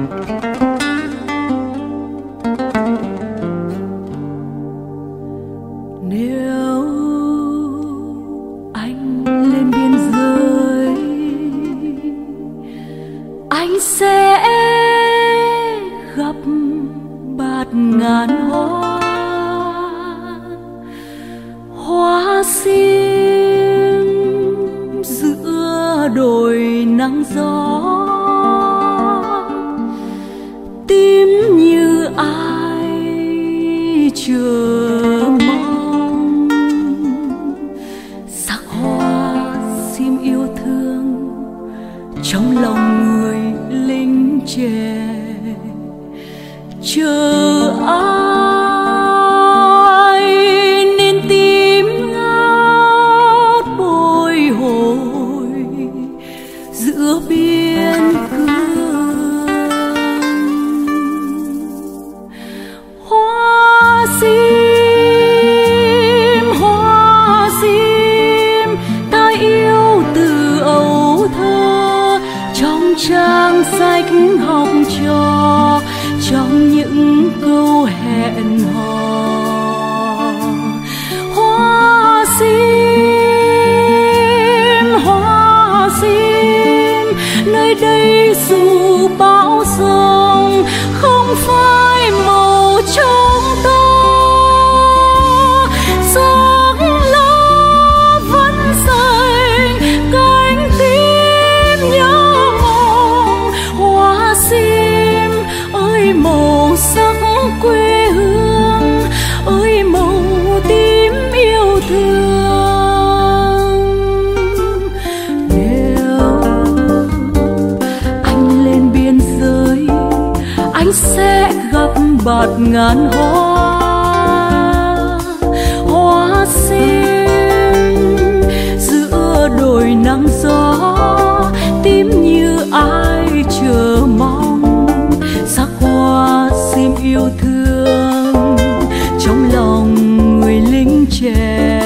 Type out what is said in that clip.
Nếu anh lên biên giới, anh sẽ gặp bạt ngàn hoa, hoa sim giữa đồi nắng gió, tím như ai chờ mong. Sắc hoa sim yêu thương trong lòng người lính trẻ, chờ ai nên tím ngát bồi hồi giữa biên cương. Hoa sim ta yêu từ ấu thơ, trong trang sách học trò, trong những câu hẹn hò. Hoa sim, nơi đây dù bão giông không phai màu trong ta. Giấc lá vẫn xanh cánh tím nhớ mong. Hoa sim ơi màu sắc quê hương, ơi màu tím yêu thương. Nếu anh lên biên giới, anh sẽ gặp bạt ngàn hoa, hoa sim giữa đồi nắng gió, tím như ai chờ mong. Sắc hoa sim yêu thương trong lòng người lính trẻ,